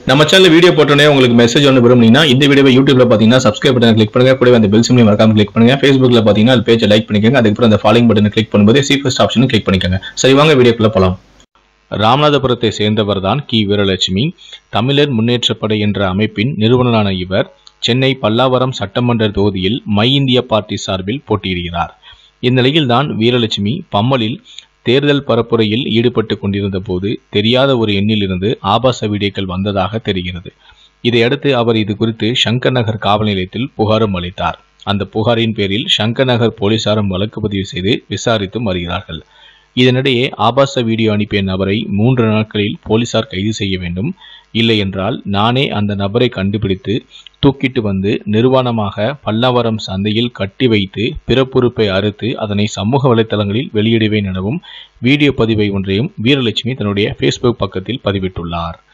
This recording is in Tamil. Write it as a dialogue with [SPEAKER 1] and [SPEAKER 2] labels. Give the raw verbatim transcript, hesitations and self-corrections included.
[SPEAKER 1] நம்ம சேனல் வீடியோ போட்டோனே உங்களுக்கு மெசேஜ் ஒன்று விரும்புனீங்கன்னா இந்த வீடியோவை யூடியூப்ல பாத்தீங்கன்னா சப்ஸ்கிரைப் பட்டனை கிளிக் பண்ணுங்க, கூடவே அந்த பெல் சிம்பலையும் மறக்காம கிளிக் பண்ணுங்க. Facebookல பாத்தீங்கன்னா அது பேஜை லைக் பண்ணிக்கோங்க, அதுக்கப்புறம் அந்த ஃபாலோயிங் பட்டனை கிளிக் பண்ணும்போது சி ஃபர்ஸ்ட் ஆப்ஷனும் கிளிக் பண்ணிக்கோங்க. சரி வாங்க வீடியோக்குள்ள போலாம். ராமநாதபுரத்தை சேர்ந்தவர் தான் கி வீரலட்சுமி. தமிழர் முன்னேற்றப்படை என்ற அமைப்பின் நிறுவனரான இவர் சென்னை பல்லாவரம் சட்டமன்ற தொகுதியில் மை இந்தியா பார்ட்டி சார்பில் போட்டியிடுகிறார். இந்நிலையில்தான் வீரலட்சுமி பம்மலில் தேர்தல் பரப்புரையில் ஈடுபட்டு கொண்டிருந்த போது தெரியாத ஒரு எண்ணிலிருந்து ஆபாச வீடியோக்கள் வந்ததாக தெரிகிறது. இதையடுத்து அவர் இது குறித்து சங்கர் நகர் காவல் நிலையத்தில் புகாரும் அளித்தார். அந்த புகாரின் பேரில் சங்கர் நகர் போலீசாரும் வழக்கு பதிவு செய்து விசாரித்து வருகிறார்கள். இதனிடையே ஆபாச வீடியோ அனுப்பிய நபரை மூன்று நாட்களில் போலீசார் கைது செய்ய வேண்டும், இல்லை என்றால் நானே அந்த நபரை கண்டுபிடித்து தூக்கிட்டு வந்து நிர்வாணமாக பல்லாவரம் சந்தையில் கட்டி வைத்து பிறப்புறுப்பை அறுத்து அதனை சமூக வலைதளங்களில் வெளியிடுவேன் எனவும் வீடியோ பதிவை ஒன்றையும் வீரலட்சுமி தன்னுடைய ஃபேஸ்புக் பக்கத்தில் பதிவிட்டுள்ளார்.